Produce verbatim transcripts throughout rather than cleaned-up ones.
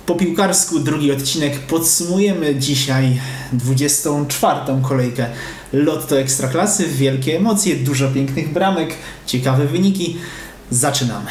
Po piłkarsku drugi odcinek. Podsumujemy dzisiaj dwudziestą czwartą kolejkę Lotto Ekstraklasy. Wielkie emocje, dużo pięknych bramek, ciekawe wyniki. Zaczynamy.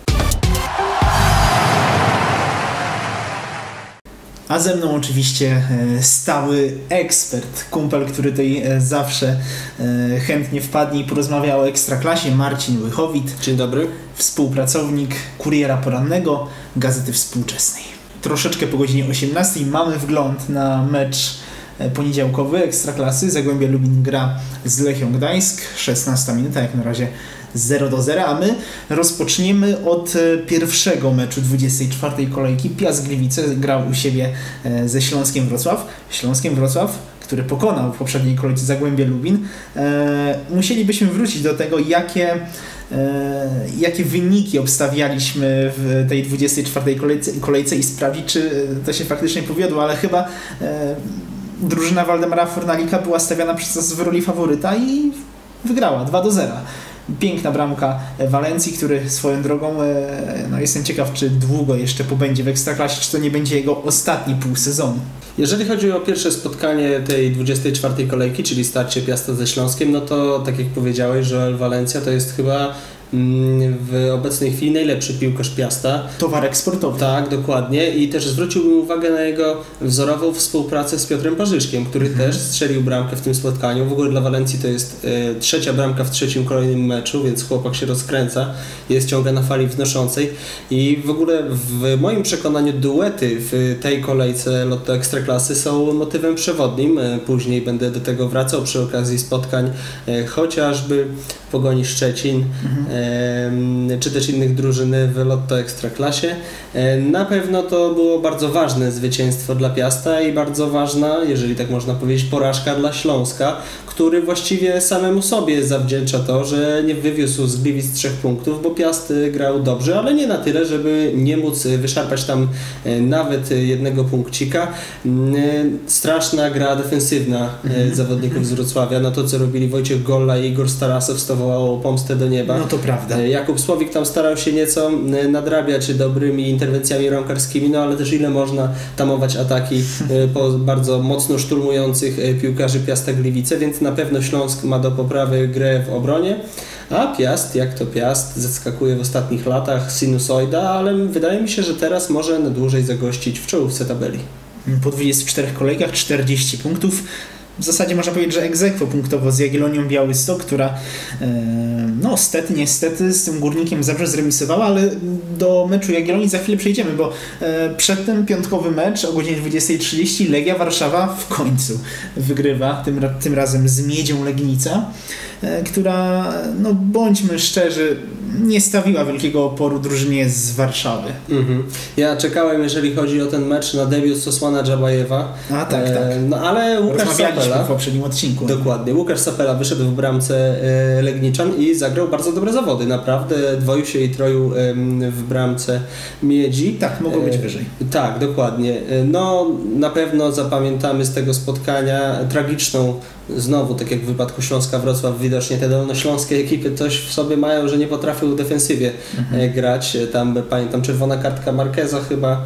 A ze mną oczywiście stały ekspert, kumpel, który tutaj zawsze chętnie wpadnie i porozmawia o Ekstraklasie, Marcin Łychowit. Dzień dobry. Współpracownik Kuriera Porannego, Gazety Współczesnej. Troszeczkę po godzinie osiemnastej mamy wgląd na mecz poniedziałkowy Ekstraklasy. Zagłębie Lubin gra z Lechią Gdańsk, szesnasta minuta, jak na razie zero do zera, a my rozpoczniemy od pierwszego meczu dwudziestej czwartej kolejki. Piast Gliwice grał u siebie ze Śląskiem Wrocław. Śląskiem Wrocław, który pokonał w poprzedniej kolejce Zagłębie Lubin. Musielibyśmy wrócić do tego, jakie jakie wyniki obstawialiśmy w tej dwudziestej czwartej kolejce, kolejce i sprawdzić, czy to się faktycznie powiodło, ale chyba drużyna Waldemara Fornalika była stawiana przez nas w roli faworyta i wygrała dwa do zera. Piękna bramka Walencji, który swoją drogą, no jestem ciekaw, czy długo jeszcze pobędzie w Ekstraklasie, czy to nie będzie jego ostatni pół sezonu. Jeżeli chodzi o pierwsze spotkanie tej dwudziestej czwartej kolejki, czyli starcie Piasta ze Śląskiem, no to tak jak powiedziałeś, Joel Walencja to jest chyba w obecnej chwili najlepszy piłkarz Piasta. Towar eksportowy. Tak, dokładnie. I też zwróciłbym uwagę na jego wzorową współpracę z Piotrem Parzyszkiem, który mhm. też strzelił bramkę w tym spotkaniu. W ogóle dla Walencji to jest e, trzecia bramka w trzecim kolejnym meczu, więc chłopak się rozkręca, jest ciągle na fali wznoszącej. I w ogóle w moim przekonaniu duety w tej kolejce Lotto Ekstraklasy są motywem przewodnim. E, później będę do tego wracał przy okazji spotkań e, chociażby Pogoni Szczecin, mhm. e, czy też innych drużyny w Lotto Ekstraklasie. E, na pewno to było bardzo ważne zwycięstwo dla Piasta i bardzo ważna, jeżeli tak można powiedzieć, porażka dla Śląska, który właściwie samemu sobie zawdzięcza to, że nie wywiózł z Gliwic trzech punktów, bo Piast grał dobrze, ale nie na tyle, żeby nie móc wyszarpać tam nawet jednego punkcika. Straszna gra defensywna zawodników z Wrocławia. No to, co robili Wojciech Golla i Igor Starasow, stowało pomstę do nieba. No to prawda. Jakub Słowik tam starał się nieco nadrabiać dobrymi interwencjami rąkarskimi, no ale też ile można tamować ataki po bardzo mocno szturmujących piłkarzy Piasta Gliwice, więc na pewno Śląsk ma do poprawy grę w obronie, a Piast, jak to Piast, zaskakuje w ostatnich latach, sinusoida, ale wydaje mi się, że teraz może na dłużej zagościć w czołówce tabeli. Po dwudziestu czterech kolejkach czterdzieści punktów. W zasadzie można powiedzieć, że ex aequo punktowo z Jagiellonią Białystok, która e, no stety, niestety z tym Górnikiem Zabrze zremisowała, ale do meczu Jagiellonii za chwilę przejdziemy, bo e, przedtem piątkowy mecz o godzinie dwudziestej trzydzieści Legia Warszawa w końcu wygrywa, tym, tym razem z Miedzią Legnica, e, która, no bądźmy szczerzy, nie stawiła wielkiego oporu drużynie z Warszawy. Mhm. Ja czekałem, jeżeli chodzi o ten mecz, na debiut Sosłana Dżabajewa. A tak, tak. E, no ale Łukasz Sapela, w poprzednim odcinku. Dokładnie. Łukasz Sapela wyszedł w bramce e, Legniczan i zagrał bardzo dobre zawody. Naprawdę dwoił się i troił e, w bramce Miedzi. Tak, mogło być wyżej. E, tak, dokładnie. E, no na pewno zapamiętamy z tego spotkania tragiczną, znowu tak jak w wypadku Śląska Wrocław, widocznie te dolnośląskie ekipy coś w sobie mają, że nie potrafią w defensywie mhm. grać. Tam pamiętam czerwona kartka Marqueza chyba.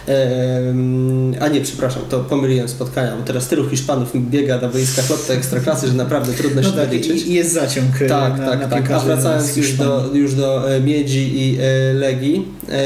E, a nie, przepraszam, to pomyliłem spotkania, bo teraz tylu Hiszpanów biega na boiskach Lotto Ekstraklasy, że naprawdę trudno no się tak, liczyć. I jest zaciąg. Tak, na, tak, na tak. A wracając już do, już do Miedzi i e, Legii. E,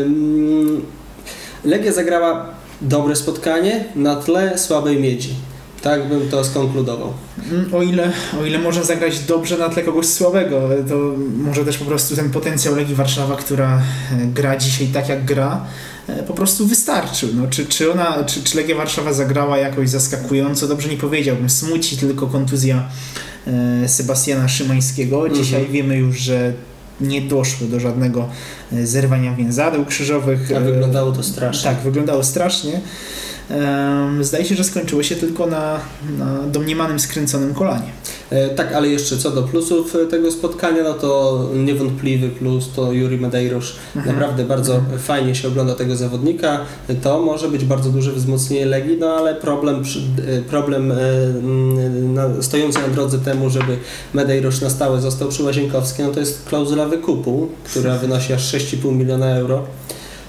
Legia zagrała dobre spotkanie na tle słabej Miedzi. Tak bym to skonkludował. O ile, o ile można zagrać dobrze na tle kogoś słabego, to może też po prostu ten potencjał Legii Warszawa, która gra dzisiaj tak jak gra, po prostu wystarczył. No, czy, czy, ona, czy, czy Legia Warszawa zagrała jakoś zaskakująco? Dobrze nie powiedziałbym. Smuci tylko kontuzja e, Sebastiana Szymańskiego. Dzisiaj mhm. wiemy już, że nie doszło do żadnego zerwania więzadeł krzyżowych. A wyglądało to strasznie. Tak, wyglądało strasznie. Zdaje się, że skończyło się tylko na, na domniemanym skręconym kolanie. E, tak, ale jeszcze co do plusów tego spotkania, no to niewątpliwy plus to Yuri Medeiros. Mhm. Naprawdę bardzo mhm. fajnie się ogląda tego zawodnika. To może być bardzo duże wzmocnienie Legii, no ale problem, problem e, na, stojący na drodze temu, żeby Medeiros na stałe został przy Łazienkowskim, no to jest klauzula wykupu, która wynosi aż sześć i pół miliona euro.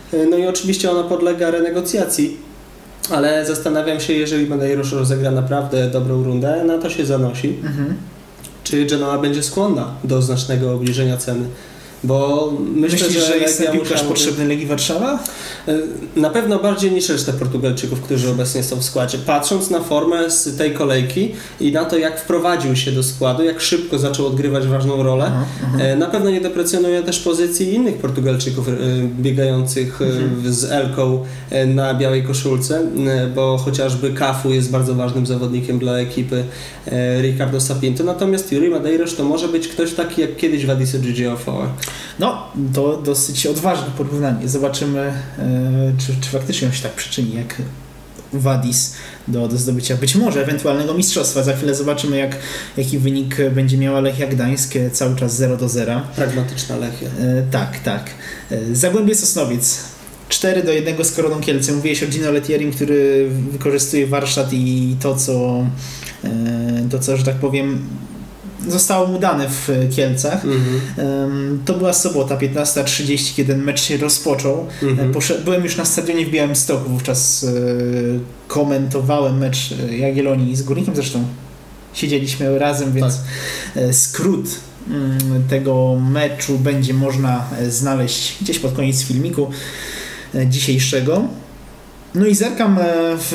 No i oczywiście ona podlega renegocjacji, ale zastanawiam się, jeżeli Medeiros rozegra naprawdę dobrą rundę, na to się zanosi, mhm. czy Genoa będzie skłonna do znacznego obniżenia ceny. Bo myślę, Myślisz, że, że jest ten ja piłkarz musiał... potrzebny Legii Warszawa? Na pewno bardziej niż reszta Portugalczyków, którzy obecnie są w składzie. Patrząc na formę z tej kolejki i na to, jak wprowadził się do składu, jak szybko zaczął odgrywać ważną rolę, aha, aha. na pewno nie deprecjonuje też pozycji innych Portugalczyków biegających mhm. z Elką na białej koszulce, bo chociażby Cafu jest bardzo ważnym zawodnikiem dla ekipy Ricardo Sapinto. Natomiast Yuri Medeiros to może być ktoś taki jak kiedyś Wadis Ejiofor. No, to dosyć odważne porównanie. Zobaczymy, e, czy, czy faktycznie on się tak przyczyni jak Wadis do, do zdobycia być może ewentualnego mistrzostwa. Za chwilę zobaczymy, jak, jaki wynik będzie miała Lechia Gdańsk, cały czas zero do zera. Pragmatyczna Lechia. E, tak, tak. E, Zagłębie Sosnowiec. cztery do jednego z Koroną Kielce. Mówiłeś o Gino Lettierim, który wykorzystuje warsztat i to, co, e, to, co że tak powiem, zostało mu dane w Kielcach. Mm-hmm. To była sobota, piętnasta trzydzieści, kiedy ten mecz się rozpoczął. Mm-hmm. Poszedł, byłem już na stadionie w Białymstoku, wówczas komentowałem mecz Jagiellonii z Górnikiem, zresztą siedzieliśmy razem, więc tak. Skrót tego meczu będzie można znaleźć gdzieś pod koniec filmiku dzisiejszego. No i zerkam w,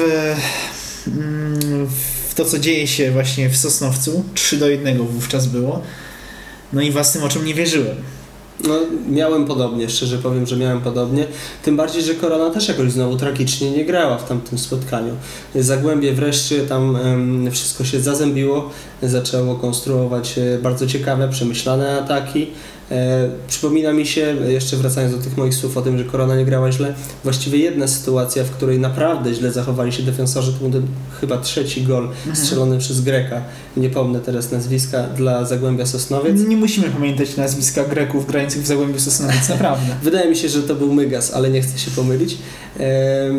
w to, co dzieje się właśnie w Sosnowcu. trzy do jednego wówczas było. No i własnym oczom nie wierzyłem. No, miałem podobnie, szczerze powiem, że miałem podobnie. Tym bardziej, że Korona też jakoś znowu tragicznie nie grała w tamtym spotkaniu. Zagłębie wreszcie tam um, wszystko się zazębiło, zaczęło konstruować bardzo ciekawe, przemyślane ataki. E, przypomina mi się, jeszcze wracając do tych moich słów o tym, że Korona nie grała źle, właściwie jedna sytuacja, w której naprawdę źle zachowali się defensorzy, to był ten chyba trzeci gol mhm. strzelony przez Greka. Nie pomnę teraz nazwiska, dla Zagłębia Sosnowiec. Nie musimy pamiętać nazwiska Greków grających w Zagłębiu Sosnowiec, naprawdę. Wydaje mi się, że to był Mygas, ale nie chcę się pomylić. E,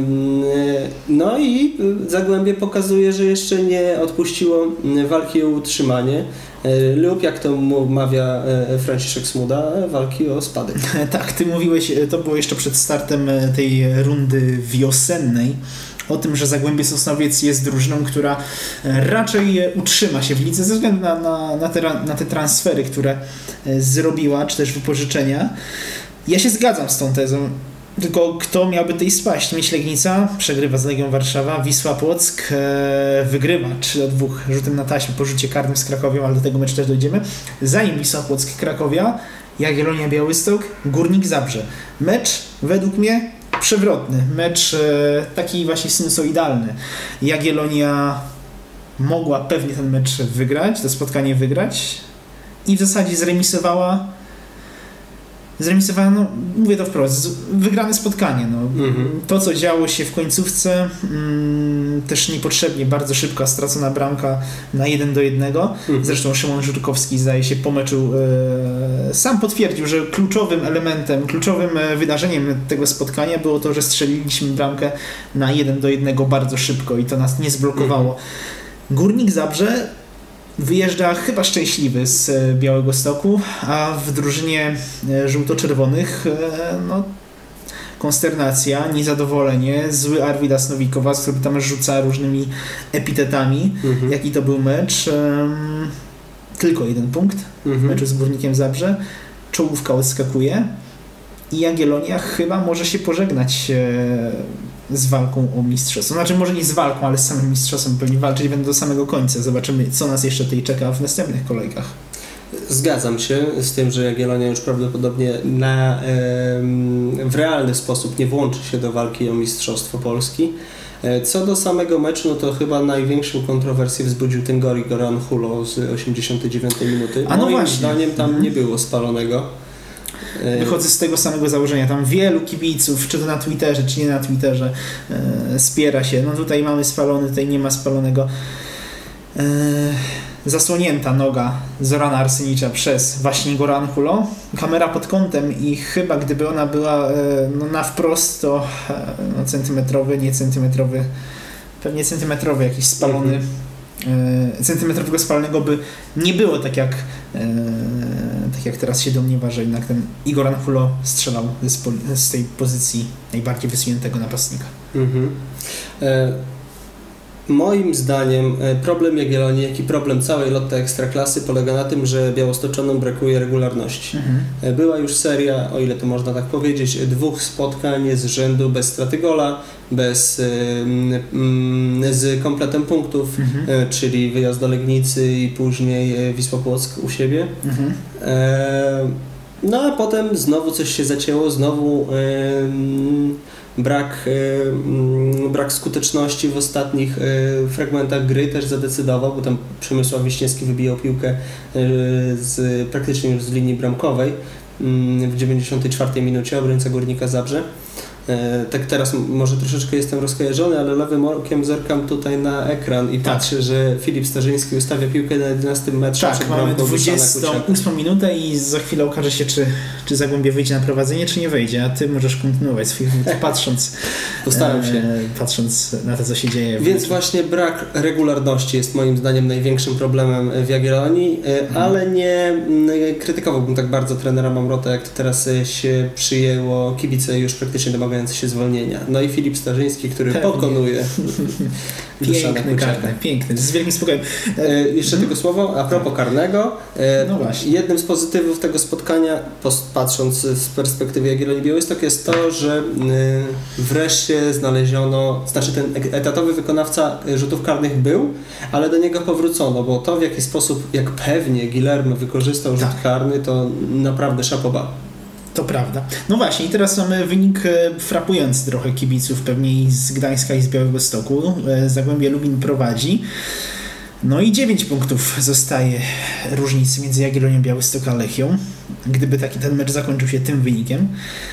no i Zagłębie pokazuje, że jeszcze nie odpuściło walki o utrzymanie lub, jak to mawia Franciszek Smuda, walki o spadek. Tak, ty mówiłeś, to było jeszcze przed startem tej rundy wiosennej, o tym, że Zagłębie Sosnowiec jest drużyną, która raczej utrzyma się w lidze ze względu na, na, na, te, na te transfery, które zrobiła, czy też wypożyczenia. Ja się zgadzam z tą tezą. Tylko kto miałby tej spaść? Myśl Legnica przegrywa z Legią Warszawa, Wisła Płock e, wygrywa trzy do dwóch rzutem na taśmę po rzucie karnym z Krakowią, ale do tego meczu też dojdziemy. Zanim Wisła Płock Krakowia, Jagiellonia Białystok, Górnik Zabrze. Mecz według mnie przewrotny, mecz e, taki właśnie sinusoidalny. Jagiellonia mogła pewnie ten mecz wygrać, to spotkanie wygrać i w zasadzie zremisowała Zremisowała, no mówię to wprost, wygrane spotkanie. No. Mm-hmm. To, co działo się w końcówce, mm, też niepotrzebnie, bardzo szybka stracona bramka na jeden do jednego. Mm-hmm. Zresztą Szymon Żurkowski, zdaje się, po meczu e, sam potwierdził, że kluczowym elementem, kluczowym wydarzeniem tego spotkania było to, że strzeliliśmy bramkę na jeden do jednego bardzo szybko i to nas nie zblokowało. Mm-hmm. Górnik Zabrze wyjeżdża chyba szczęśliwy z Białegostoku, a w drużynie żółto-czerwonych no, konsternacja, niezadowolenie, zły Arvidas Nowikowas, który tam rzuca różnymi epitetami. Mhm. Jaki to był mecz? Um, tylko jeden punkt mhm. w meczu z Górnikiem Zabrze. Czołówka odskakuje i Jagiellonia chyba może się pożegnać e, z walką o mistrzostwo. Znaczy może nie z walką, ale z samym mistrzostwem. Pewnie walczyć będą do samego końca. Zobaczymy, co nas jeszcze tutaj czeka w następnych kolejkach. Zgadzam się z tym, że Jagiellonia już prawdopodobnie na, e, w realny sposób nie włączy się do walki o mistrzostwo Polski. Co do samego meczu, no to chyba największą kontrowersję wzbudził ten Gori Goran Hulo z osiemdziesiątej dziewiątej minuty. A no Moim właśnie. zdaniem tam mm. nie było spalonego. Wychodzę z tego samego założenia. Tam wielu kibiców, czy to na Twitterze, czy nie na Twitterze, e, spiera się. No tutaj mamy spalony, tutaj nie ma spalonego. E, zasłonięta noga Zorana Arsenicza przez właśnie Goran Hulo. Kamera pod kątem i chyba gdyby ona była e, no, na wprost, to e, no, centymetrowy, nie centymetrowy, pewnie centymetrowy jakiś spalony, mm-hmm. e, centymetrowego spalonego by nie było tak jak, e, tak jak teraz się domniewa, że jednak ten Igor Angulo strzelał z, z tej pozycji najbardziej wysuniętego napastnika. Mhm. E, moim zdaniem problem Jagiellonii, jak i problem całej Lotte Ekstraklasy polega na tym, że Białostoczanom brakuje regularności. Mhm. Była już seria, o ile to można tak powiedzieć, dwóch spotkań z rzędu bez straty gola, bez, z kompletem punktów, mhm. czyli wyjazd do Legnicy i później Wisła Płock u siebie. Mhm. E, no a potem znowu coś się zacięło, znowu e, brak, e, brak skuteczności w ostatnich e, fragmentach gry też zadecydował, bo tam Przemysław Wiśniewski wybijał piłkę e, z, praktycznie już z linii bramkowej w dziewięćdziesiątej czwartej minucie, obrońca Górnika Zabrze. E, tak teraz może troszeczkę jestem rozkojarzony, ale lewym okiem zerkam tutaj na ekran i tak. patrzę, że Filip Starzyński ustawia piłkę na jedenastym metrze. Tak, mamy dwudziestą ósmą minutę i za chwilę okaże się, czy, czy Zagłębie wyjdzie na prowadzenie, czy nie wyjdzie, a ty możesz kontynuować swój wód, patrząc, Postaram się. E, patrząc na to, co się dzieje. Więc właśnie brak regularności jest moim zdaniem największym problemem w Jagiellonii, e, hmm. ale nie e, krytykowałbym tak bardzo trenera Mamrota, jak to teraz się przyjęło, kibice już praktycznie domagają się zwolnienia. No i Filip Starzyński, który Pewnie. pokonuje piękny karny, piękny, z wielkim spokojem. E, jeszcze tylko słowo a propos karnego. E, no właśnie. Jednym z pozytywów tego spotkania, patrząc z perspektywy Jagiellonii Białystok, jest to, że e, wreszcie znaleziono, znaczy ten etatowy wykonawca rzutów karnych był, ale do niego powrócono, bo to w jaki sposób, jak pewnie Guillermo wykorzystał rzut tak. karny, to naprawdę szapoba. To prawda. No właśnie i teraz mamy wynik frapujący trochę kibiców, pewnie i z Gdańska i z Białegostoku. Zagłębie Lubin prowadzi. No i dziewięć punktów zostaje różnicy między Jagiellonią, Białystok a Lechią. Gdyby taki ten mecz zakończył się tym wynikiem,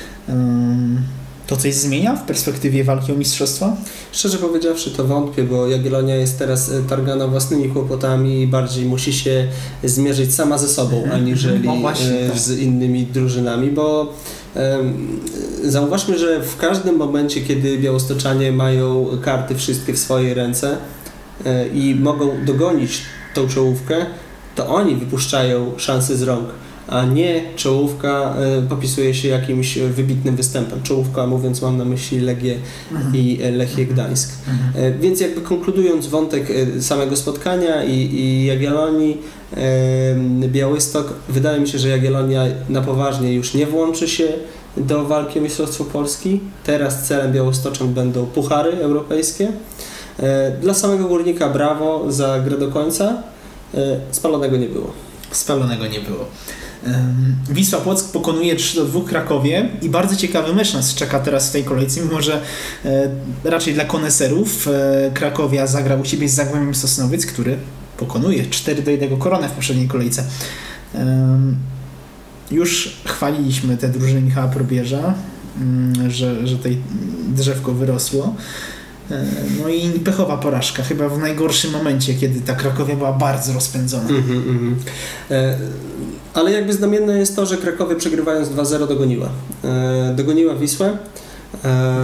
to coś zmienia w perspektywie walki o mistrzostwa? Szczerze powiedziawszy to wątpię, bo Jagiellonia jest teraz targana własnymi kłopotami i bardziej musi się zmierzyć sama ze sobą, mm-hmm. aniżeli no właśnie, tak. z innymi drużynami, bo um, zauważmy, że w każdym momencie, kiedy Białostoczanie mają karty wszystkie w swojej ręce e, i mogą dogonić tą czołówkę, to oni wypuszczają szansę z rąk, a nie czołówka y, popisuje się jakimś wybitnym występem. Czołówka, mówiąc, mam na myśli Legię mhm. i Lechię Gdańsk. Mhm. Y, więc jakby konkludując wątek y, samego spotkania i, i Jagiellonii, y, Białystok, wydaje mi się, że Jagiellonia na poważnie już nie włączy się do walki o Mistrzostwo Polski. Teraz celem Białostoczan będą puchary europejskie. Y, dla samego Górnika brawo za grę do końca. Y, spalonego nie było. Spalonego nie było. Wisła Płock pokonuje trzy do dwóch Krakowie i bardzo ciekawy mecz nas czeka teraz w tej kolejce, mimo że e, raczej dla koneserów e, Krakowia zagrał u siebie z Zagłębiem Sosnowiec, który pokonuje cztery do jednego Koronę w poprzedniej kolejce. E, już chwaliliśmy te drużyny Michała Probierza, m, że, że tej drzewko wyrosło. No i pechowa porażka, chyba w najgorszym momencie, kiedy ta Krakowia była bardzo rozpędzona. Mm-hmm, mm-hmm. E, ale jakby znamienne jest to, że Krakowie przegrywając dwa zero dogoniła. E, dogoniła Wisłę e,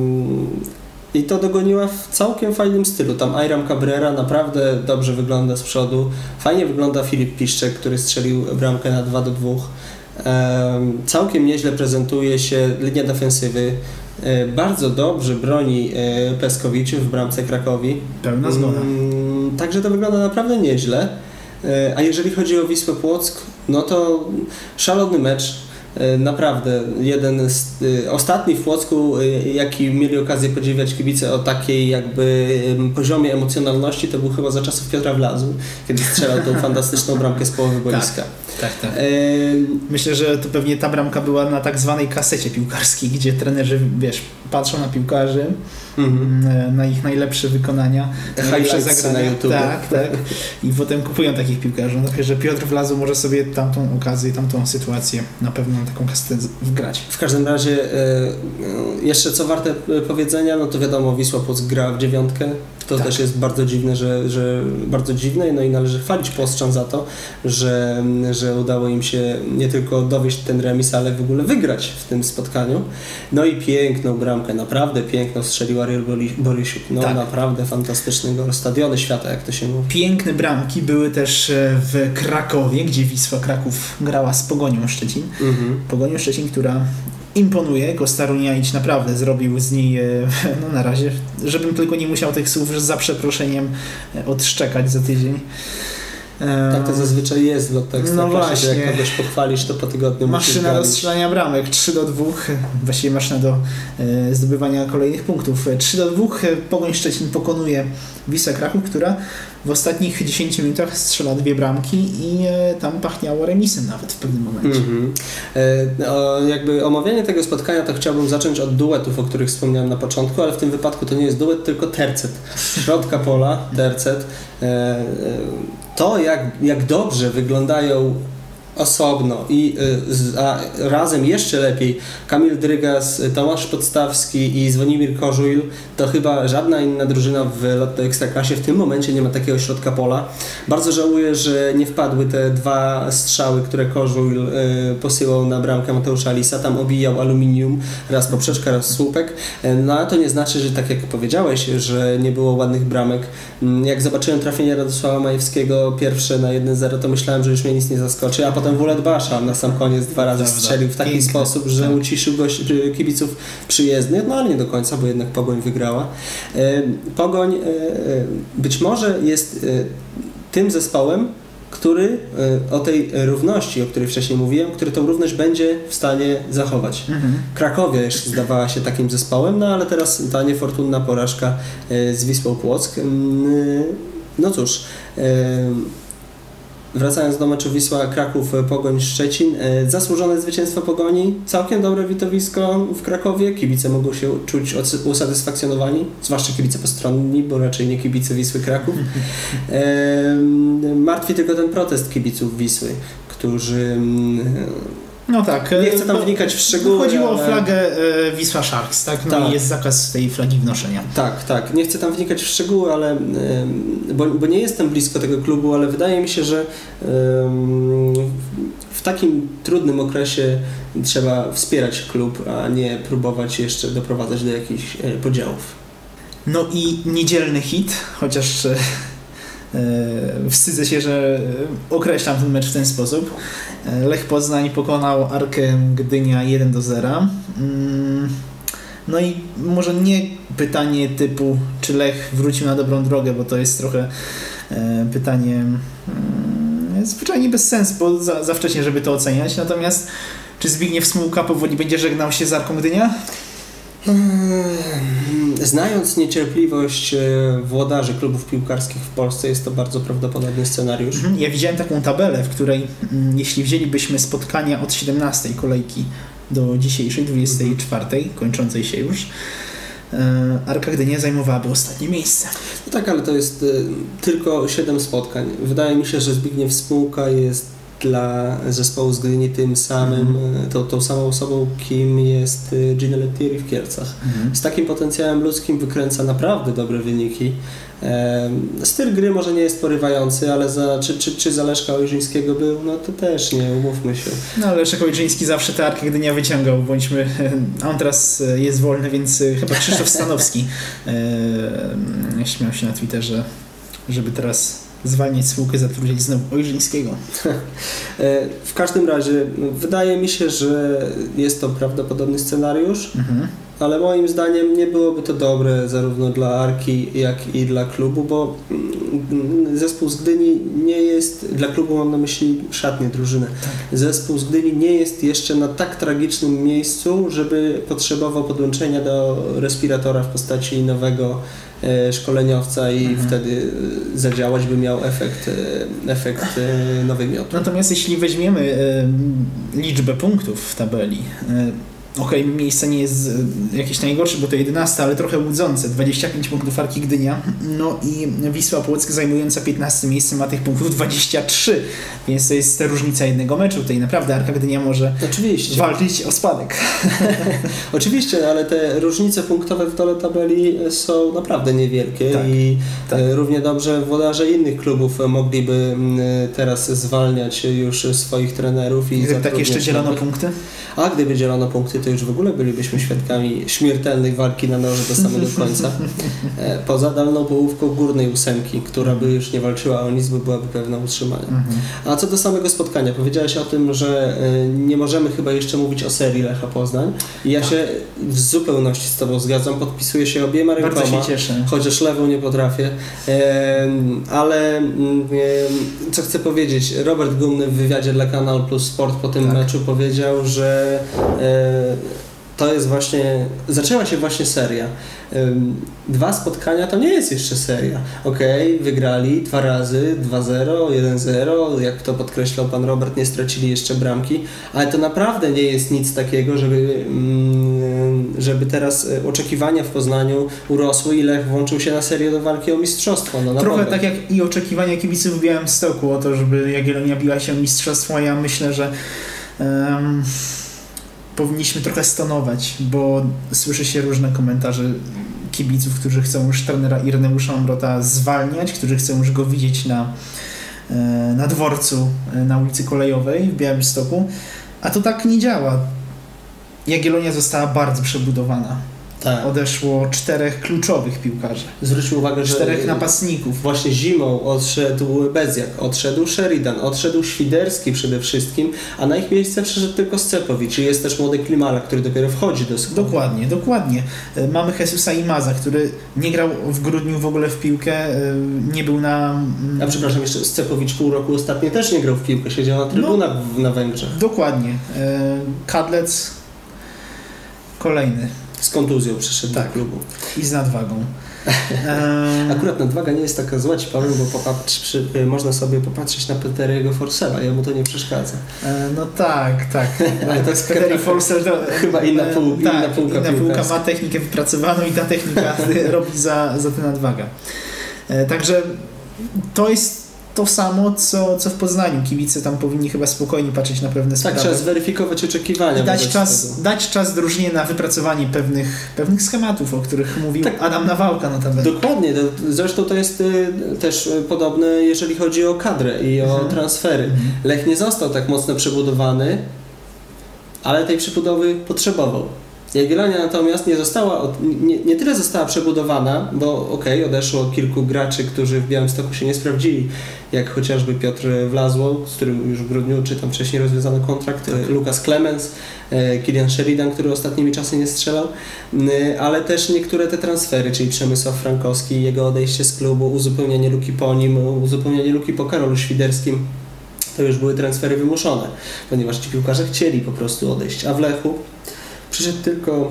i to dogoniła w całkiem fajnym stylu. Tam Ayram Cabrera naprawdę dobrze wygląda z przodu. Fajnie wygląda Filip Piszczek, który strzelił bramkę na dwa do dwóch. E, całkiem nieźle prezentuje się linia defensywy. Bardzo dobrze broni Peskowicz w bramce Krakowi. Pełna zgoda. Także to wygląda naprawdę nieźle. A jeżeli chodzi o Wisłę Płock, no to szalony mecz. Naprawdę jeden z ostatni w Płocku, jaki mieli okazję podziwiać kibice o takiej jakby poziomie emocjonalności, to był chyba za czasów Piotra Wlazu, kiedy strzelał tą fantastyczną bramkę z połowy boiska. Tak, tak, tak. Myślę, że to pewnie ta bramka była na tak zwanej kasecie piłkarskiej, gdzie trenerzy, wiesz, patrzą na piłkarzy, mm-hmm. na ich najlepsze wykonania, najlepsze zagrania. Na YouTube. Tak, tak. I potem kupują takich piłkarzy. No, że Piotr Wlazu może sobie tamtą okazję, tamtą sytuację na pewno na taką kasetę wgrać. W każdym razie jeszcze co warte powiedzenia, no to wiadomo, Wisła Płock gra w dziewiątkę. To tak. też jest bardzo dziwne, że, że bardzo dziwne, no i należy chwalić Płostrzan za to, że, że udało im się nie tylko dowieść ten remis, ale w ogóle wygrać w tym spotkaniu. No i piękną bramkę, naprawdę piękną strzelił Ariel Borysiuk. No tak. Naprawdę fantastyczny gol, stadiony świata, jak to się mówi. Piękne bramki były też w Krakowie, gdzie Wisła Kraków grała z Pogonią Szczecin. Mhm. Pogonią Szczecin, która imponuje. Kostar Uniaić naprawdę zrobił z niej, no na razie, żebym tylko nie musiał tych słów za przeproszeniem odszczekać za tydzień. Tak to zazwyczaj jest w lotach. No właśnie. Jak kogoś pochwalisz, to po tygodniu maszyna do strzelania bramek, trzy do dwóch, właściwie maszyna do e, zdobywania kolejnych punktów. trzy do dwóch Pogoń Szczecin pokonuje Wisłę Kraków, która w ostatnich dziesięciu minutach strzela dwie bramki i e, tam pachniało remisem nawet w pewnym momencie. Mm-hmm. E, o, jakby omawianie tego spotkania to chciałbym zacząć od duetów, o których wspomniałem na początku, ale w tym wypadku to nie jest duet, tylko tercet. Środka pola, tercet. E, e, to jak, jak dobrze wyglądają osobno i y, a razem jeszcze lepiej Kamil Drygas, Tomasz Podstawski i Zwonimir Kożuil, to chyba żadna inna drużyna w Lotto Ekstraklasie w tym momencie nie ma takiego środka pola. Bardzo żałuję, że nie wpadły te dwa strzały, które Kożuil y, posyłał na bramkę Mateusza Lisa. Tam obijał aluminium, raz poprzeczka, raz słupek. No a to nie znaczy, że tak jak powiedziałeś, że nie było ładnych bramek. Jak zobaczyłem trafienie Radosława Majewskiego pierwsze na jeden zero, to myślałem, że już mnie nic nie zaskoczy, a potem Wulet Basza na sam koniec dwa razy strzelił w taki Piękny. sposób, że tak. uciszył gość, kibiców przyjezdnych, no ale nie do końca, bo jednak Pogoń wygrała. Pogoń być może jest tym zespołem, który o tej równości, o której wcześniej mówiłem, który tą równość będzie w stanie zachować. Mhm. Krakowia jeszcze zdawała się takim zespołem, no ale teraz ta niefortunna porażka z Wisłą Płock. No cóż, wracając do meczu Wisła Kraków Pogoń Szczecin, zasłużone zwycięstwo Pogoni, całkiem dobre widowisko w Krakowie, kibice mogą się czuć usatysfakcjonowani, zwłaszcza kibice postronni, bo raczej nie kibice Wisły Kraków. Martwi tylko ten protest kibiców Wisły, którzy... No tak. Nie chcę tam wnikać w szczegóły. Chodziło ale... o flagę e, Wisła Sharks, tak? No tak. I jest zakaz tej flagi wnoszenia. Tak, tak. Nie chcę tam wnikać w szczegóły, ale e, bo, bo nie jestem blisko tego klubu, ale wydaje mi się, że e, w takim trudnym okresie trzeba wspierać klub, a nie próbować jeszcze doprowadzać do jakichś e, podziałów. No i niedzielny hit, chociaż... E... Wstydzę się, że określam ten mecz w ten sposób. Lech Poznań pokonał Arkę Gdynia jeden do zera. No i może nie pytanie typu, czy Lech wrócił na dobrą drogę, bo to jest trochę pytanie zwyczajnie bez sensu, bo za, za wcześnie, żeby to oceniać. Natomiast czy Zbigniew Smułka powoli będzie żegnał się z Arką Gdynia? Znając niecierpliwość włodarzy klubów piłkarskich w Polsce, jest to bardzo prawdopodobny scenariusz. Ja widziałem taką tabelę, w której jeśli wzięlibyśmy spotkania od siedemnastej kolejki do dzisiejszej, dwudziestej czwartej, kończącej się już, Arka Gdynia zajmowałaby ostatnie miejsce. No tak, ale to jest tylko siedem spotkań. Wydaje mi się, że Zbigniew Smułka jest dla zespołu z Gdyni tym samym, mm. tą, tą samą osobą, kim jest Gino Lettieri w Kielcach. Mm. Z takim potencjałem ludzkim wykręca naprawdę dobre wyniki. E, styl gry może nie jest porywający, ale za, czy, czy, czy za Leszka Ojrzyńskiego był, no to też nie, umówmy się. No ale Leszek Ojrzyński zawsze tę Arkę Gdynia wyciągał, bądźmy, a on teraz jest wolny, więc chyba Krzysztof Stanowski e, śmiał się na Twitterze, żeby teraz zwalniać Smułkę, zatrudnić znowu Ojrzyńskiego. W każdym razie wydaje mi się, że jest to prawdopodobny scenariusz, mhm. ale moim zdaniem nie byłoby to dobre zarówno dla Arki, jak i dla klubu, bo zespół z Gdyni nie jest, dla klubu mam na myśli szatnię, drużynę, tak. Zespół z Gdyni nie jest jeszcze na tak tragicznym miejscu, żeby potrzebował podłączenia do respiratora w postaci nowego szkoleniowca i mhm. wtedy zadziałać by miał efekt, efekt nowej miotu. Natomiast jeśli weźmiemy liczbę punktów w tabeli, Okej, okay, miejsce nie jest jakieś najgorsze, bo to jedenaste, ale trochę łudzące. dwadzieścia pięć punktów Arki Gdynia. No i Wisła Płock zajmująca piętnaste miejsce ma tych punktów dwadzieścia trzy, więc to jest różnica jednego meczu. Tutaj naprawdę Arka Gdynia może Oczywiście. walczyć o spadek. Oczywiście, ale te różnice punktowe w dole tabeli są naprawdę niewielkie tak, i tak. równie dobrze włodarze innych klubów mogliby teraz zwalniać już swoich trenerów. I gdyby tak jeszcze dzielono punkty? A gdyby dzielono punkty, to już w ogóle bylibyśmy świadkami śmiertelnej walki na noże do samego końca. Poza dalną połówką górnej ósemki, która by już nie walczyła o nic, bo byłaby pewna utrzymania. A co do samego spotkania, powiedziałeś o tym, że nie możemy chyba jeszcze mówić o serii Lecha Poznań. I ja tak. się w zupełności z Tobą zgadzam, podpisuję się obiema rękoma, bardzo się cieszę. Chociaż lewą nie potrafię. Ale co chcę powiedzieć, Robert Gumny w wywiadzie dla Kanal Plus Sport po tym tak. meczu powiedział, że to jest właśnie, zaczęła się właśnie seria. Dwa spotkania to nie jest jeszcze seria. Okej, okay, wygrali dwa razy, dwa zero, jeden zero, jak to podkreślał pan Robert, nie stracili jeszcze bramki, ale to naprawdę nie jest nic takiego, żeby, żeby teraz oczekiwania w Poznaniu urosły i Lech włączył się na serię do walki o mistrzostwo. No, Trochę tak jak i oczekiwania kibiców w Białymstoku o to, żeby Jagiellonia biła się o mistrzostwo, a ja myślę, że um... powinniśmy trochę stonować, bo słyszy się różne komentarze kibiców, którzy chcą już trenera Ireneusza Amrota zwalniać, którzy chcą już go widzieć na, na dworcu na ulicy Kolejowej w Białymstoku, a to tak nie działa. Jagiellonia została bardzo przebudowana. Tak. Odeszło czterech kluczowych piłkarzy. Zwróćmy uwagę, że czterech napastników. Właśnie zimą odszedł Bezjak, odszedł Sheridan, odszedł Świderski przede wszystkim, a na ich miejsce przyszedł tylko Scepowicz i jest też młody Klimala, który dopiero wchodzi do składu. Dokładnie, dokładnie. Mamy Jesusa Imaza, który nie grał w grudniu w ogóle w piłkę, nie był na... A przepraszam, jeszcze Scepowicz pół roku ostatnio też nie grał w piłkę, siedział na trybunach no, na Węgrzech. Dokładnie. Kadlec kolejny. Z kontuzją przyszedł tak. do klubu. I z nadwagą. Akurat nadwaga nie jest taka zła, ci powiem, bo popatrz, przy, można sobie popatrzeć na Peteriego Forsella, jemu to nie przeszkadza. E, no tak, tak. Ale to jest Peteri Forsell to chyba inna, pół, tak, inna półka inna półka ma technikę wypracowaną i ta technika robi za, za tę nadwagę. E, także to jest to samo, co, co w Poznaniu. Kibice tam powinni chyba spokojnie patrzeć na pewne sprawy. Tak, trzeba zweryfikować oczekiwania. I dać czas, dać czas drużynie na wypracowanie pewnych, pewnych schematów, o których mówił tak, Adam Nawałka notabene. Dokładnie. Zresztą to jest y, też podobne, jeżeli chodzi o kadrę i o mhm. transfery. Mhm. Lech nie został tak mocno przebudowany, ale tej przebudowy potrzebował. Jagiellonia natomiast nie została, nie, nie tyle została przebudowana, bo okej, okay, odeszło kilku graczy, którzy w Białymstoku się nie sprawdzili, jak chociażby Piotr Wlazło, z którym już w grudniu czy tam wcześniej rozwiązano kontrakt, tak. Lukas Clemens, Kilian Sheridan, który ostatnimi czasy nie strzelał, ale też niektóre te transfery, czyli Przemysław Frankowski, jego odejście z klubu, uzupełnienie luki po nim, uzupełnienie luki po Karolu Świderskim, to już były transfery wymuszone, ponieważ ci piłkarze chcieli po prostu odejść, a w Lechu przyszedł tylko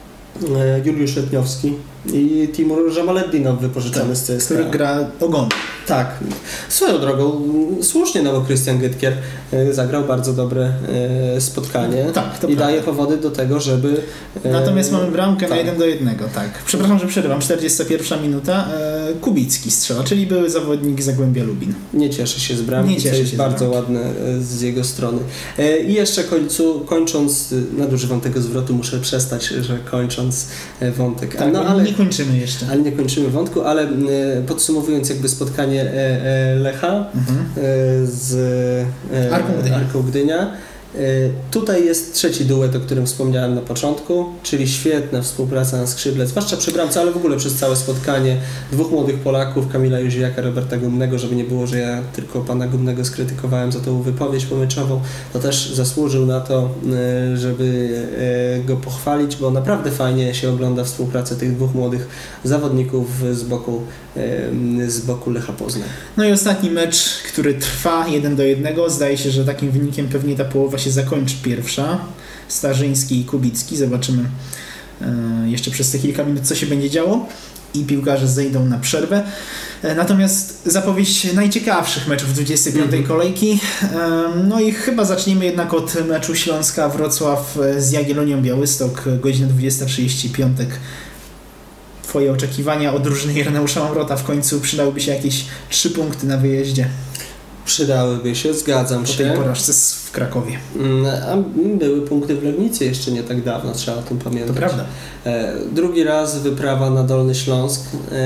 Juliusz Letniowski i Timur Żamaleddinow wypożyczony tak, z C S K A. Który gra ogon. Tak. Swoją drogą, słusznie, no bo Christian Gytkier zagrał bardzo dobre spotkanie tak, to i prawda. Daje powody do tego, żeby... Natomiast mamy bramkę tak. na jeden do jednego, tak. Przepraszam, że przerywam. czterdziesta pierwsza minuta. Kubicki strzela, czyli były zawodnik Zagłębia Lubin. Nie cieszy się z bramki, co jest bardzo ładne z jego strony. I jeszcze końcu, kończąc, nadużywam tego zwrotu, muszę przestać, że kończąc wątek. Tak, no, ale nie kończymy jeszcze. Ale nie kończymy wątku, ale podsumowując jakby spotkanie Lecha mhm. z Arką Gdynia. Arką Gdynia. Tutaj jest trzeci duet, o którym wspomniałem na początku, czyli świetna współpraca na skrzydle, zwłaszcza przy bramce, ale w ogóle przez całe spotkanie dwóch młodych Polaków, Kamila Jóźwiaka, Roberta Gumnego, żeby nie było, że ja tylko pana Gumnego skrytykowałem za tą wypowiedź pomyczową, to też zasłużył na to, żeby go pochwalić, bo naprawdę fajnie się ogląda współpracę tych dwóch młodych zawodników z boku, z boku Lecha Poznań. No i ostatni mecz, który trwa jeden do jednego, zdaje się, że takim wynikiem pewnie ta połowa się zakończy pierwsza. Starzyński i Kubicki. Zobaczymy e, jeszcze przez te kilka minut, co się będzie działo. i piłkarze zejdą na przerwę. Natomiast zapowiedź najciekawszych meczów dwudziestej piątej mm-hmm. kolejki. No i chyba zaczniemy jednak od meczu Śląska Wrocław z Jagiellonią Białystok, godzina dwudziesta trzydzieści, piątek. Twoje oczekiwania od drużyny Ireneusza Mamrota? W końcu przydałyby się jakieś trzy punkty na wyjeździe. Przydałyby się, zgadzam po się. Po tej porażce w Krakowie. A były punkty w Legnicy jeszcze nie tak dawno, trzeba o tym pamiętać. To prawda. Drugi raz wyprawa na Dolny Śląsk.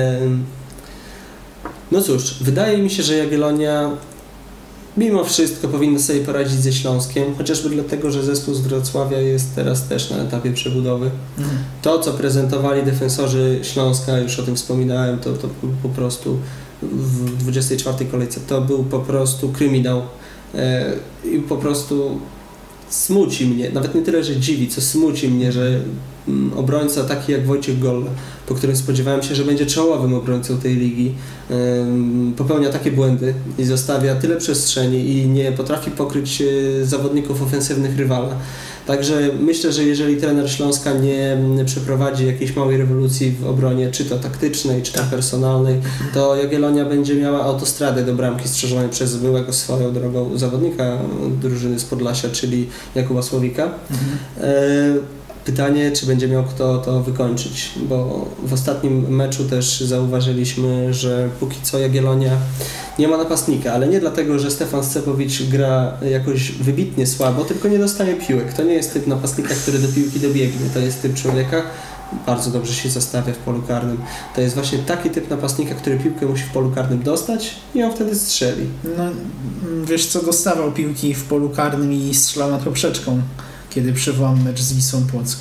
No cóż, wydaje mi się, że Jagiellonia mimo wszystko powinna sobie poradzić ze Śląskiem, chociażby dlatego, że zespół z Wrocławia jest teraz też na etapie przebudowy. Mm. To, co prezentowali defensorzy Śląska, już o tym wspominałem, to, to po prostu w dwudziestej czwartej kolejce to był po prostu kryminał e, i po prostu smuci mnie, nawet nie tyle, że dziwi, co smuci mnie, że mm, obrońca taki jak Wojciech Golla, po którym spodziewałem się, że będzie czołowym obrońcą tej ligi, e, popełnia takie błędy i zostawia tyle przestrzeni i nie potrafi pokryć e, zawodników ofensywnych rywala. Także myślę, że jeżeli trener Śląska nie przeprowadzi jakiejś małej rewolucji w obronie, czy to taktycznej, czy to personalnej, to Jagiellonia będzie miała autostradę do bramki strzeżonej przez byłego swoją drogą zawodnika drużyny z Podlasia, czyli Jakuba Słowika. Mhm. E- Pytanie, czy będzie miał kto to wykończyć, bo w ostatnim meczu też zauważyliśmy, że póki co Jagiellonia nie ma napastnika, ale nie dlatego, że Stefan Scepowicz gra jakoś wybitnie słabo, tylko nie dostaje piłek. To nie jest typ napastnika, który do piłki dobiegnie, to jest typ człowieka, bardzo dobrze się zastawia w polu karnym. To jest właśnie taki typ napastnika, który piłkę musi w polu karnym dostać i on wtedy strzeli. No, wiesz co, dostawał piłki w polu karnym i strzelał nad poprzeczką, kiedy przywołam mecz z Wisłą Płock.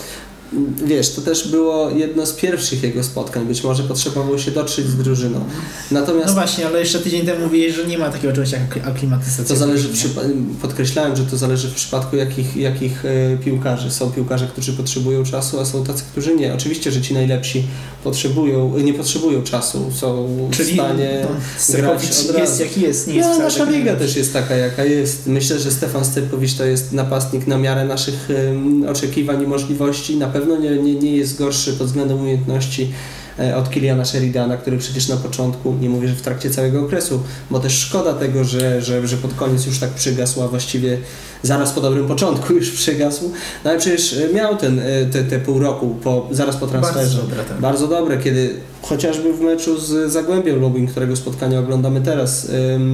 Wiesz, to też było jedno z pierwszych jego spotkań, być może potrzebowało się dotrzeć z drużyną. Natomiast no właśnie, ale jeszcze tydzień temu mówiłeś, że nie ma takiego czegoś jak aklimatyzacja. To zależy, w przypa- podkreślałem, że to zależy w przypadku jakich, jakich e, piłkarzy. Są piłkarze, którzy potrzebują czasu, a są tacy, którzy nie. Oczywiście, że ci najlepsi potrzebują, nie potrzebują czasu, są Czyli w stanie no, grać od razu. Jest jaki jest, nie jest no, nasza liga też jest taka, jaka jest. Myślę, że Stefan Scepowicz to jest napastnik na miarę naszych e, oczekiwań i możliwości. Na pewno nie, nie, nie jest gorszy pod względem umiejętności od Kiliana Sheridana, który przecież na początku, nie mówię, że w trakcie całego okresu, bo też szkoda tego, że, że, że pod koniec już tak przygasł, a właściwie zaraz po dobrym początku już przygasł, no ale przecież miał ten, te, te pół roku po, zaraz po transferze. Bardzo dobre, tak. Bardzo dobre, kiedy chociażby w meczu z Zagłębiem Lubin, którego spotkania oglądamy teraz,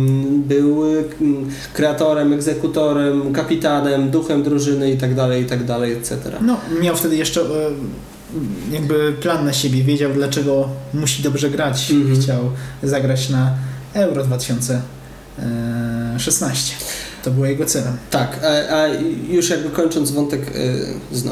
był kreatorem, egzekutorem, kapitanem, duchem drużyny i tak dalej, i tak dalej, et cetera. No, miał wtedy jeszcze jakby plan na siebie, wiedział dlaczego musi dobrze grać, mm-hmm. chciał zagrać na Euro dwa tysiące szesnaście. To było jego celem. Tak, a, a już jakby kończąc wątek yy, znowu.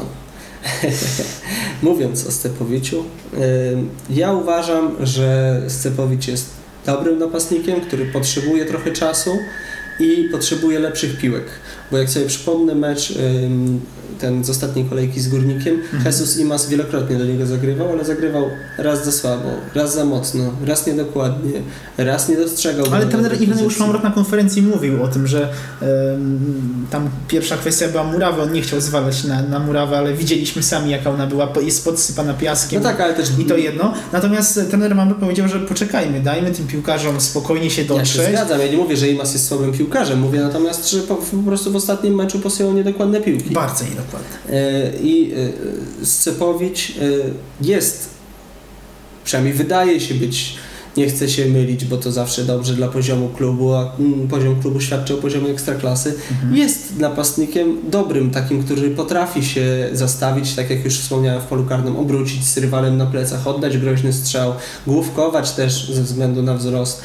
Mówiąc o Scepowiciu, yy, ja uważam, że Scepowicz jest dobrym napastnikiem, który potrzebuje trochę czasu i potrzebuje lepszych piłek. Bo jak sobie przypomnę mecz yy, ten z ostatniej kolejki z Górnikiem, mhm. Jesus Imas wielokrotnie do niego zagrywał, ale zagrywał raz za słabo, raz za mocno, raz niedokładnie, raz nie dostrzegał. Ale trener Ireneusz Mamrot na konferencji mówił o tym, że y, tam pierwsza kwestia była murawy, on nie chciał zwalać na, na murawę, ale widzieliśmy sami, jaka ona była, jest podsypana piaskiem. No tak, ale też... I to jedno. Natomiast trener Mamrot powiedział, że poczekajmy, dajmy tym piłkarzom spokojnie się dotrzeć. Ja się zgadzam, ja nie mówię, że Imas jest słabym piłkarzem, mówię natomiast, że po, po prostu w ostatnim meczu posyłał niedokładne piłki. Bardzo niedokładne. I Scepowicz jest, przynajmniej wydaje się być, nie chcę się mylić, bo to zawsze dobrze dla poziomu klubu, a poziom klubu świadczy o poziomie ekstraklasy, mhm. jest napastnikiem dobrym, takim, który potrafi się zastawić, tak jak już wspomniałem w polu karnym, obrócić z rywalem na plecach, oddać groźny strzał, główkować też ze względu na wzrost.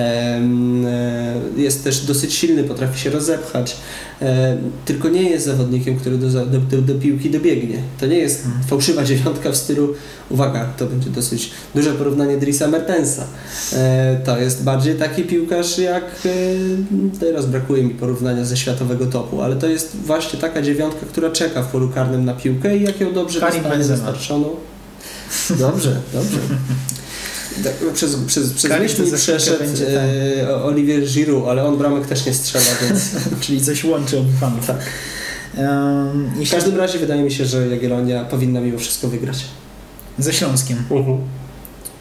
Jest też dosyć silny, potrafi się rozepchać, tylko nie jest zawodnikiem, który do, do, do, do piłki dobiegnie. To nie jest hmm. fałszywa dziewiątka w stylu, uwaga, to będzie dosyć duże porównanie Drisa Mertensa. To jest bardziej taki piłkarz jak, teraz brakuje mi porównania ze światowego topu, ale to jest właśnie taka dziewiątka, która czeka w polu karnym na piłkę i jak ją dobrze dostanie dostarczoną. Dobrze, dobrze. Przez, przez, przez myśl mi przeszedł będzie, e, tak. Olivier Giroud, ale on bramek też nie strzela, więc... Czyli coś łączy obu panów. Tak. Um, w każdym razie wydaje mi się, że Jagiellonia powinna mimo wszystko wygrać. Ze Śląskiem. Uh-huh.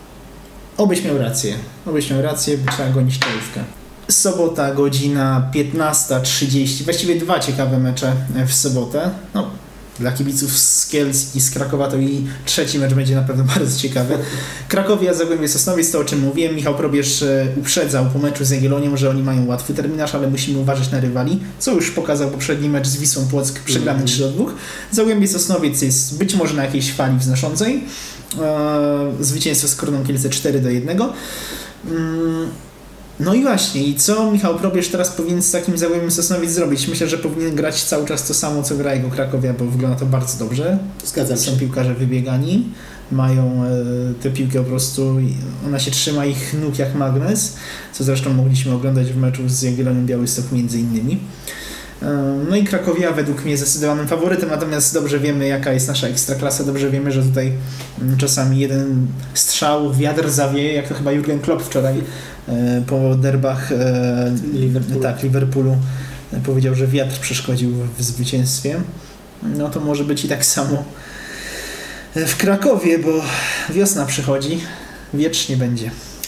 Obyś miał rację. Obyś miał rację, by trzeba gonić czołówkę. Sobota, godzina piętnasta trzydzieści. Właściwie dwa ciekawe mecze w sobotę. No, dla kibiców z Kielc i z Krakowa to i trzeci mecz będzie na pewno bardzo ciekawy. Krakowia, Zagłębie Sosnowiec, to o czym mówiłem. Michał Probierz uprzedzał po meczu z Jagiellonią, że oni mają łatwy terminarz, ale musimy uważać na rywali, co już pokazał poprzedni mecz z Wisłą Płock, przegrany mm. trzy do dwóch. Zagłębie Sosnowiec jest być może na jakiejś fali wznoszącej. Eee, zwycięstwo z Koroną Kielce cztery do jednego. Mm. No i właśnie, i co Michał Probierz teraz powinien z takim Zagłębiem Sosnowiec zrobić? Myślę, że powinien grać cały czas to samo, co gra jego Krakowia, bo wygląda to bardzo dobrze. Zgadzam się. Są piłkarze wybiegani, mają e, te piłki po prostu, ona się trzyma ich nóg jak magnes, co zresztą mogliśmy oglądać w meczu z Jagiellonią Białystok między innymi. E, no i Krakowia według mnie zdecydowanym faworytem, natomiast dobrze wiemy, jaka jest nasza ekstraklasa, dobrze wiemy, że tutaj m, czasami jeden strzał, wiatr zawieje, jak to chyba Jurgen Klopp wczoraj po derbach Liverpoolu. Tak, Liverpoolu powiedział, że wiatr przeszkodził w zwycięstwie. No to może być i tak samo w Krakowie, bo wiosna przychodzi, wiecznie będzie.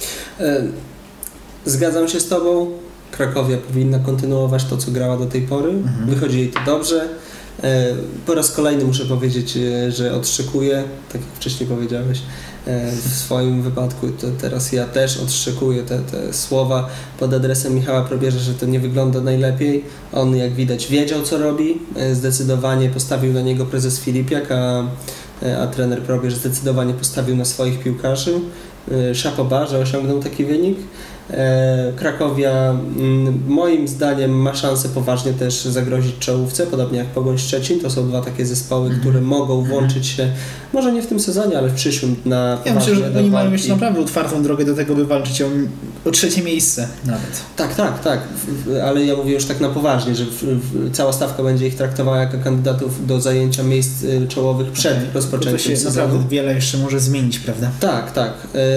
Zgadzam się z Tobą. Krakowia powinna kontynuować to, co grała do tej pory. Mhm. Wychodzi jej to dobrze. Po raz kolejny muszę powiedzieć, że odszczekuję, tak jak wcześniej powiedziałeś, w swoim wypadku, to teraz ja też odszczekuję te, te słowa pod adresem Michała Probierza, że to nie wygląda najlepiej. On, jak widać, wiedział, co robi, zdecydowanie postawił na niego prezes Filipiak, a, a trener Probierz zdecydowanie postawił na swoich piłkarzy. Szapoba, że osiągnął taki wynik. Krakowia moim zdaniem ma szansę poważnie też zagrozić czołówce, podobnie jak Pogoń Szczecin. To są dwa takie zespoły, mm. które mogą włączyć się, może nie w tym sezonie, ale w przyszłym na Ja myślę, że oni mają już naprawdę otwartą drogę do tego, by walczyć o, o trzecie miejsce nawet. Tak, tak, tak, ale ja mówię już tak na poważnie, że w, w, cała stawka będzie ich traktowała jako kandydatów do zajęcia miejsc czołowych przed okay. rozpoczęciem to się sezonu. Naprawdę wiele jeszcze może zmienić, prawda? Tak, tak.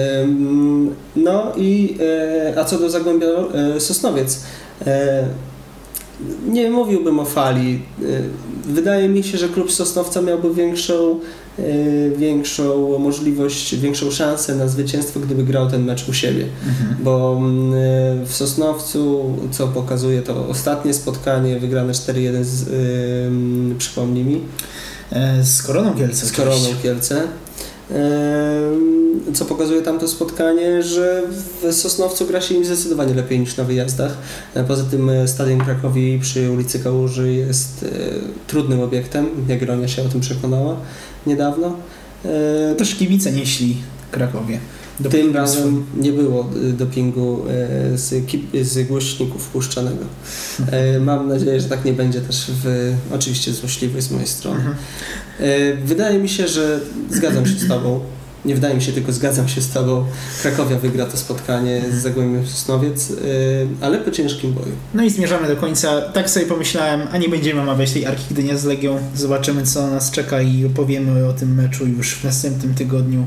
No i a co do Zagłębia Sosnowiec, nie mówiłbym o fali. Wydaje mi się, że klub Sosnowca miałby większą, większą możliwość, większą szansę na zwycięstwo, gdyby grał ten mecz u siebie. Mhm. Bo w Sosnowcu, co pokazuje to ostatnie spotkanie, wygrane cztery jeden, z, yy, przypomnij mi. Z Koroną Kielce. Z Koroną Kielce. Co pokazuje tamto spotkanie, że w Sosnowcu gra się im zdecydowanie lepiej niż na wyjazdach. Poza tym Stadion Krakowi przy ulicy Kałuży jest trudnym obiektem. Jagiellonia się o tym przekonała niedawno. Też kibice nieśli Krakowie. Tym razem nie było dopingu z, z głośników wpuszczanego. Mam nadzieję, że tak nie będzie też w, oczywiście złośliwej z mojej strony. Wydaje mi się, że zgadzam się z Tobą. Nie wydaje mi się, tylko zgadzam się z Tobą. Krakowia wygra to spotkanie z Zagłębiem Sosnowiec, ale po ciężkim boju. No i zmierzamy do końca. Tak sobie pomyślałem, a nie będziemy omawiać tej Arki Gdynia z Legią. Zobaczymy, co nas czeka i opowiemy o tym meczu już w następnym tygodniu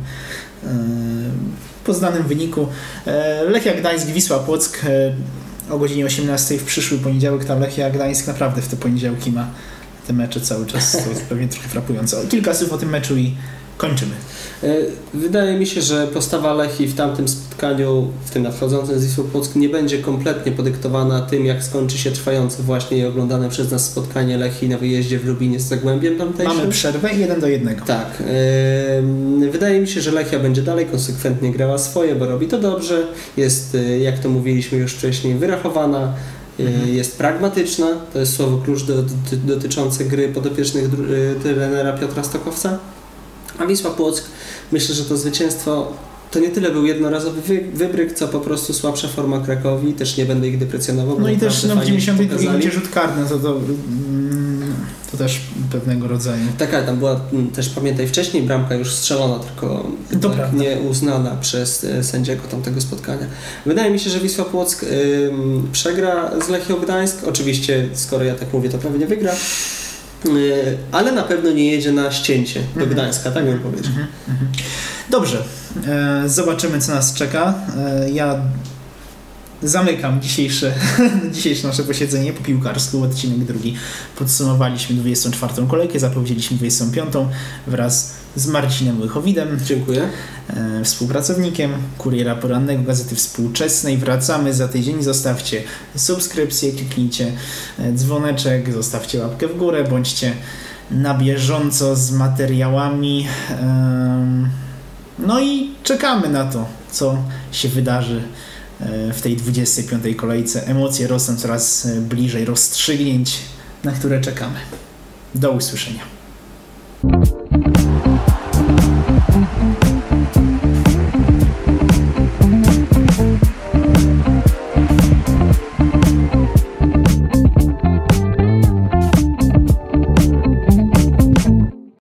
po znanym wyniku. Lechia Gdańsk, Wisła Płock o godzinie osiemnastej w przyszły poniedziałek. Tam Lechia Gdańsk naprawdę w te poniedziałki ma te mecze cały czas. To jest pewnie trochę frapujące. Kilka słów o tym meczu i kończymy. Wydaje mi się, że postawa Lechii w tamtym spotkaniu, w tym nadchodzącym z Wisłą Płock, nie będzie kompletnie podyktowana tym, jak skończy się trwające właśnie i oglądane przez nas spotkanie Lechii na wyjeździe w Lubinie z Zagłębiem tamtejszym. Mamy przerwę jeden do jednego. Tak. Wydaje mi się, że Lechia będzie dalej konsekwentnie grała swoje, bo robi to dobrze. Jest, jak to mówiliśmy już wcześniej, wyrachowana. Mhm. Jest pragmatyczna. To jest słowo klucz do, do, dotyczące gry podopiecznych trenera Piotra Stokowca. A Wisła Płock, myślę, że to zwycięstwo to nie tyle był jednorazowy wy, wybryk, co po prostu słabsza forma Krakowi. Też nie będę ich deprecjonował. No i też no, w dziewięćdziesiątej drugiej minucie rzut karny, to, to, to też pewnego rodzaju. Tak, ale tam była też, pamiętaj, wcześniej bramka już strzelona, tylko tak nie uznana przez sędziego tamtego spotkania. Wydaje mi się, że Wisła Płock y, przegra z Lechią Gdańsk. Oczywiście, skoro ja tak mówię, to pewnie wygra. Ale na pewno nie jedzie na ścięcie do Gdańska, tak bym powiedział. Dobrze, zobaczymy, co nas czeka. Ja zamykam dzisiejsze, dzisiejsze nasze posiedzenie po piłkarsku, odcinek drugi. Podsumowaliśmy dwudziestą czwartą kolejkę, zapowiedzieliśmy dwudziestą piątą wraz z Marcinem Łychowidem. Dziękuję. E, współpracownikiem Kuriera Porannego, Gazety Współczesnej. Wracamy za tydzień. Zostawcie subskrypcję, kliknijcie dzwoneczek, zostawcie łapkę w górę, bądźcie na bieżąco z materiałami. E, no i czekamy na to, co się wydarzy w tej dwudziestej piątej kolejce. Emocje rosną coraz bliżej rozstrzygnięć, na które czekamy. Do usłyszenia.